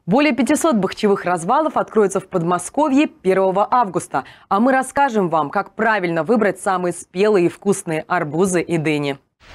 Более 500 бахчевых развалов откроются в Подмосковье 1 августа. А мы расскажем вам, как правильно выбрать самые спелые и вкусные арбузы и дыни.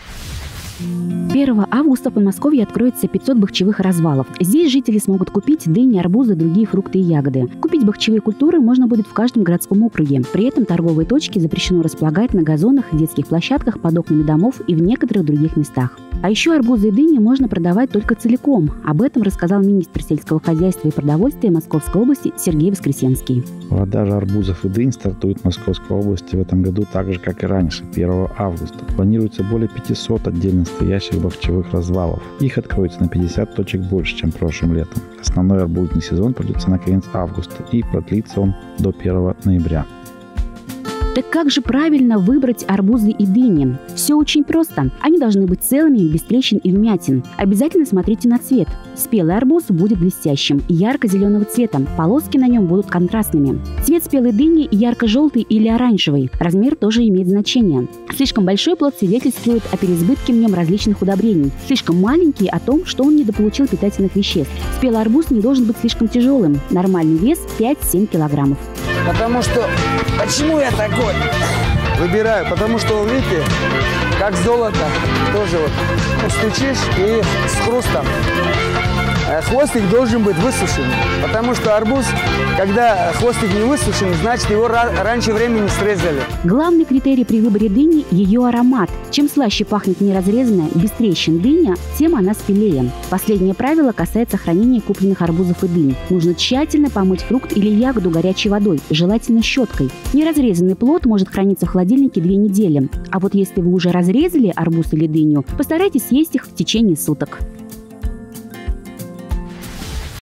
1 августа в Подмосковье откроется 500 бахчевых развалов. Здесь жители смогут купить дыни, арбузы, другие фрукты и ягоды. Купить бахчевые культуры можно будет в каждом городском округе. При этом торговые точки запрещено располагать на газонах, детских площадках, под окнами домов и в некоторых других местах. А еще арбузы и дыни можно продавать только целиком. Об этом рассказал министр сельского хозяйства и продовольствия Московской области Сергей Воскресенский. Продажа арбузов и дынь стартует в Московской области в этом году так же, как и раньше, 1 августа. Планируется более 500 отдельно стоящих бахчевых развалов. Их откроется на 50 точек больше, чем прошлым летом. Основной арбузный сезон придется на конец августа и продлится он до 1 ноября. Так как же правильно выбрать арбузы и дыни? Все очень просто. Они должны быть целыми, без трещин и вмятин. Обязательно смотрите на цвет. Спелый арбуз будет блестящим, ярко-зеленого цвета. Полоски на нем будут контрастными. Цвет спелой дыни ярко-желтый или оранжевый. Размер тоже имеет значение. Слишком большой плод свидетельствует о переизбытке в нем различных удобрений. Слишком маленький — о том, что он недополучил питательных веществ. Спелый арбуз не должен быть слишком тяжелым. Нормальный вес 5-7 килограммов. Потому что... Почему я такой выбираю? Потому что, видите, как золото, тоже вот стучишь и с хрустом. Хвостик должен быть высушен, потому что арбуз, когда хвостик не высушен, значит его раньше времени срезали. Главный критерий при выборе дыни – ее аромат. Чем слаще пахнет неразрезанная, без трещин дыня, тем она спелее. Последнее правило касается хранения купленных арбузов и дынь. Нужно тщательно помыть фрукт или ягоду горячей водой, желательно щеткой. Неразрезанный плод может храниться в холодильнике 2 недели. А вот если вы уже разрезали арбуз или дыню, постарайтесь съесть их в течение суток.